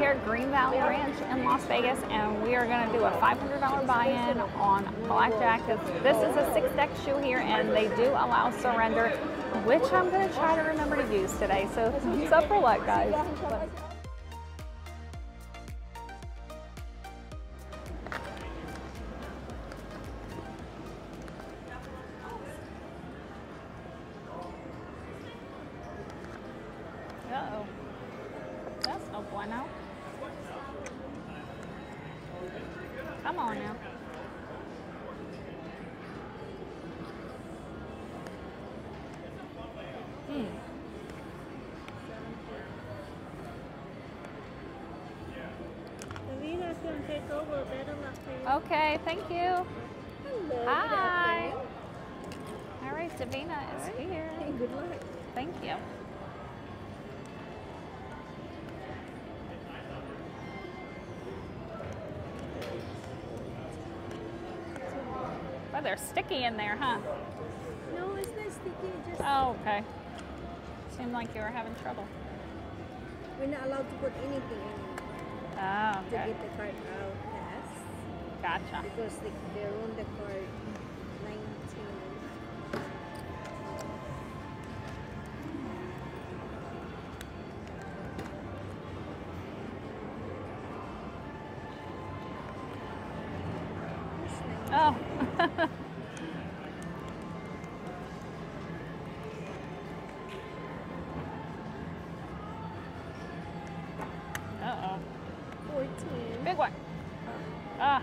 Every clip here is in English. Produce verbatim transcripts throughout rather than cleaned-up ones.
here at Green Valley Ranch in Las Vegas, and we are going to do a five hundred dollar buy-in on Blackjack. This is a six-deck shoe here, and they do allow surrender, which I'm going to try to remember to use today. So it's up for luck, guys. Uh-oh. That's no bueno. Come on now. Hmm. Davina's going to take over. Better luck for you. Okay, thank you. Hello. Hi. All right, Davina is All right. here. Hey, good luck. Thank you. Oh, they're sticky in there, huh? No, it's not sticky. Just Oh, okay. Seemed like you were having trouble. we're not allowed to put anything in Oh, to okay. get the card out fast Gotcha. because they, they run the card nineteen. Oh. Uh-oh. fourteen. Big one. Ah.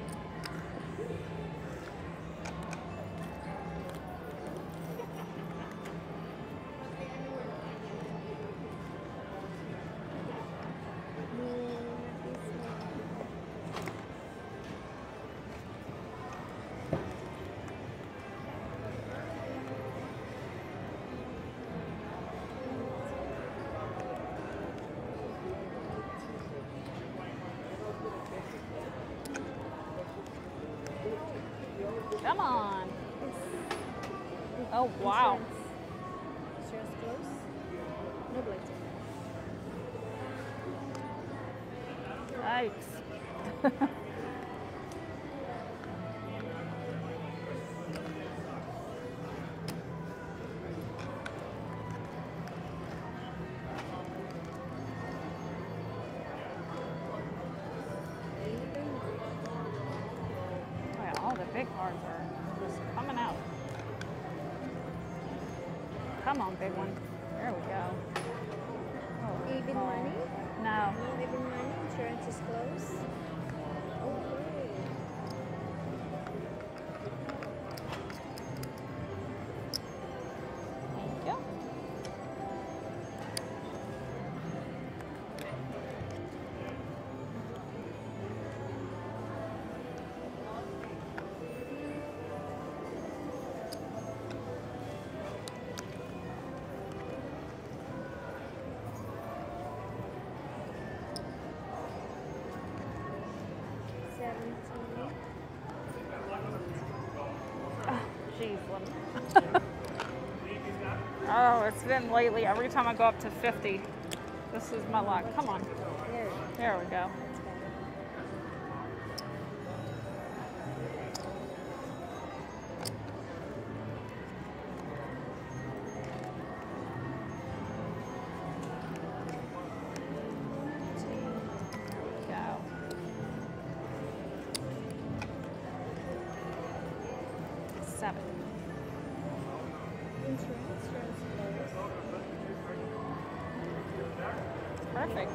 Come on. Oh, wow. Insurance close. No blackjack. Yikes. Oh, yeah, all the big cards are just coming out. Come on, big one. There we go. Oh, Even oh. money? No. No even money. Insurance is close. Okay. Thank you. seventeen. Jeez, let me- Oh, it's been lately. Every time I go up to fifty, this is my luck. Come on. There. There we go. That's better. Go. Seven. Insurance, insurance close. Perfect.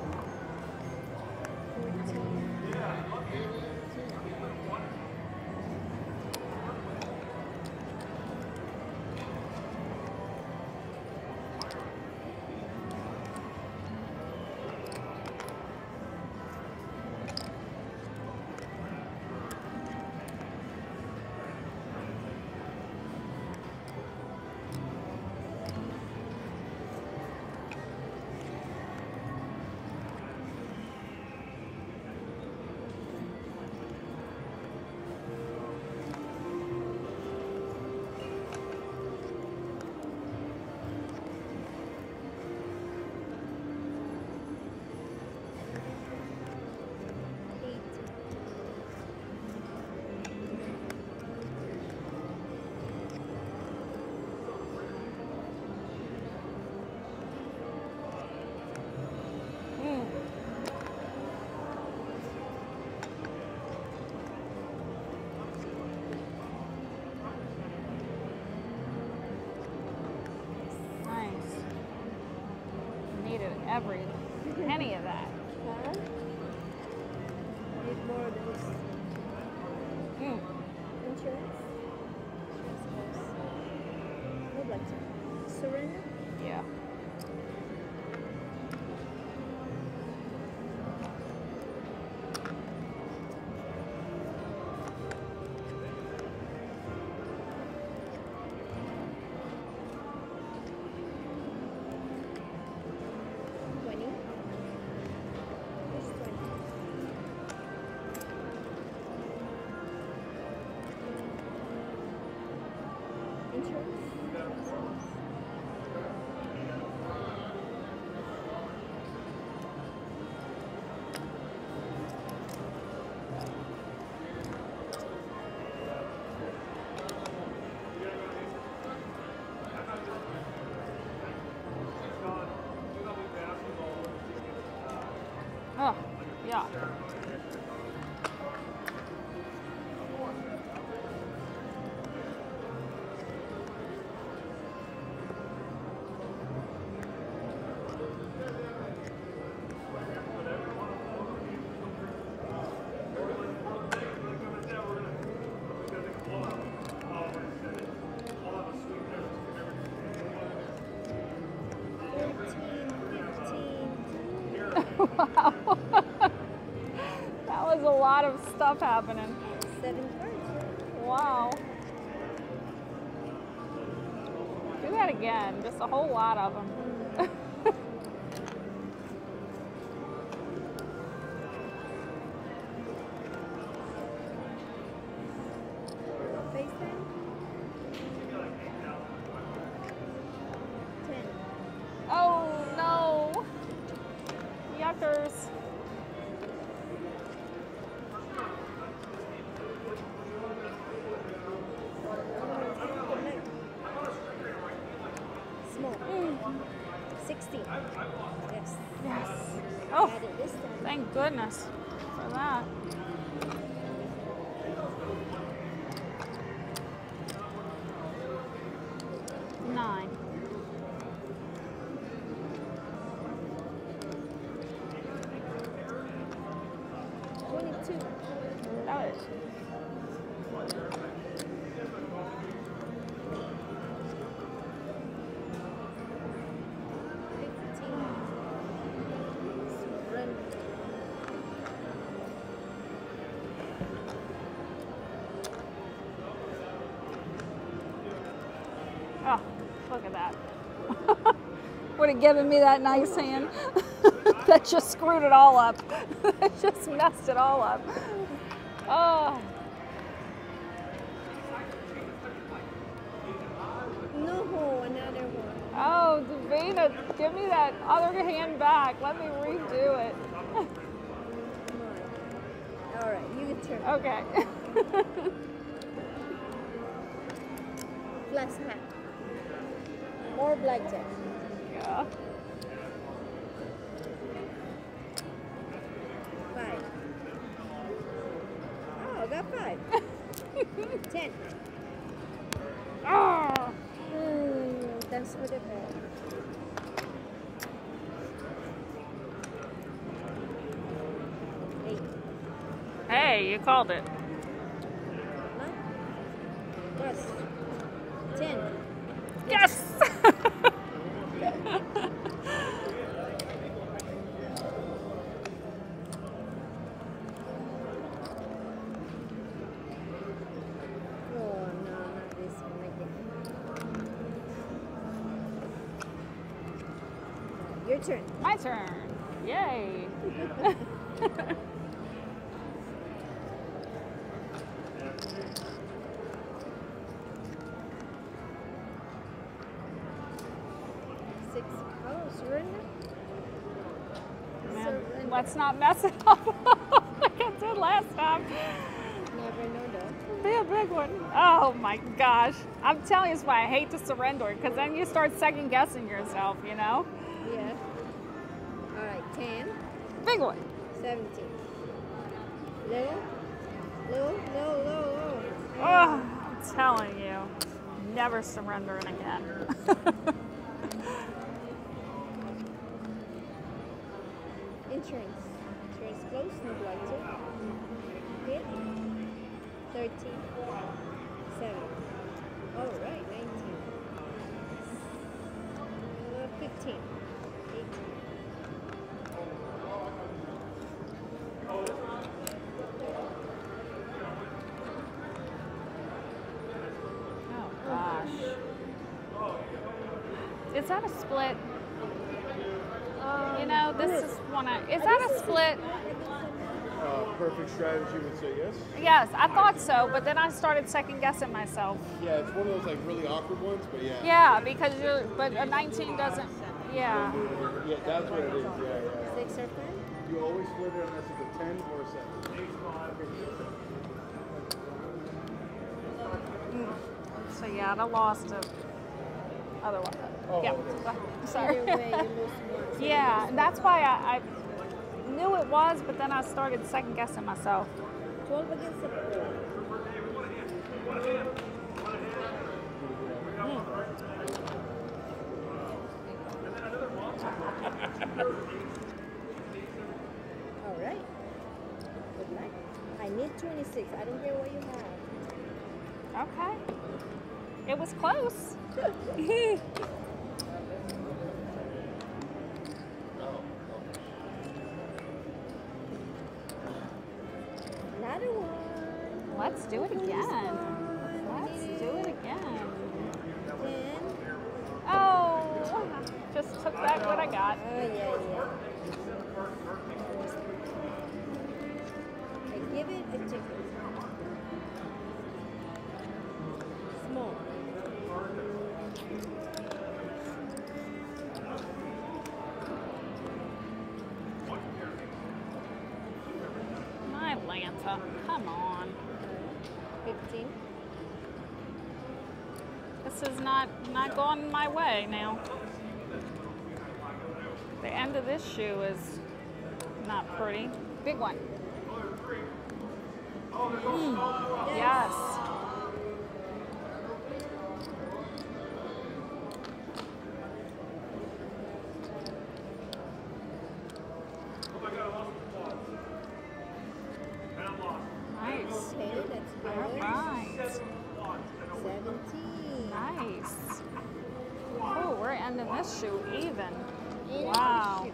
fourteen. every penny of that. Huh? Need more of those. Mm. Insurance? Insurance goes. No blackjack. Surrender? Yeah. twenty. Here's twenty. Insurance? Oh, yeah. Wow. That was a lot of stuff happening. Seven cards. Wow. Do that again. Just a whole lot of them. FaceTime? Ten. Oh no. Yuckers. Small. Mm. Sixteen. Yes. Yes. Oh, Got it this time. thank goodness for that. Nine. Twenty-two. That was Fifteen. Surrender. Oh, look at that. Would have given me that nice hand. That just screwed it all up. That just messed it all up. Oh. No, another one. Oh, Davina, give me that other hand back. Let me redo it. Come on. All right, you turn. Okay. Last hand. More blackjack. Yeah. Five. Oh, I got five. Ten. Oh. Mm, thanks for the ball. Eight. Hey, you called it. Nine. Plus. Ten. Yes! Oh, no, not this one again. Your turn. My turn. Yay. Six. Oh, surrender. Man, Surrender. let's not mess it up like I did last time. Never know though. Be a big one. Oh my gosh. I'm telling you, it's why I hate to surrender, because then you start second guessing yourself, you know? Yeah. All right, ten. Big one. Seventeen. Little. Little, low, low, low. Oh, I'm telling you, never surrendering again. eighteen. eighteen. Oh gosh. Is that a split? Um, You know, this is one of, is that a split? Uh, perfect strategy would say yes. Yes, I thought so, but then I started second guessing myself. Yeah, it's one of those like really awkward ones, but yeah. Yeah, because you're, but a nineteen doesn't, yeah. Yeah, that's what it is. Yeah, yeah. Six or ten? You always split it unless it's a ten or a seven. So yeah, I lost it. Otherwise, Oh, yeah. okay. Sorry. Either way, you lose one. So Yeah, that's why I, I knew it was, but then I started second guessing myself. twelve against the four. All right. Good luck. I need twenty-six. I don't care what you have. Okay. It was close. Another one. Let's do it again. Let's do it again. Ten. Oh, just took back what I got. Oh, yeah, yeah. I give it a ticket. Small. My Atlanta, come on. fifteen. This is not not going my way now. The end of this shoe is not pretty. Big one. Mm, yes. Nice. Okay, that's All good. right. seventeen. Nice. Oh, we're ending this shoe even. Eighty. Wow.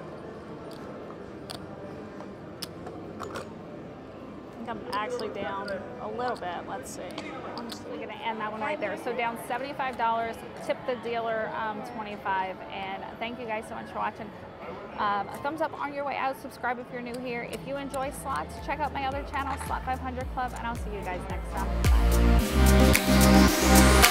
I think I'm actually down a little bit. Let's see. I'm just going to end that one right there. So down seventy-five dollars. Tip the dealer um, twenty-five dollars. And thank you guys so much for watching. Um, a thumbs up on your way out. Subscribe if you're new here. If you enjoy slots, check out my other channel, Slot five hundred Club, and I'll see you guys next time. Bye.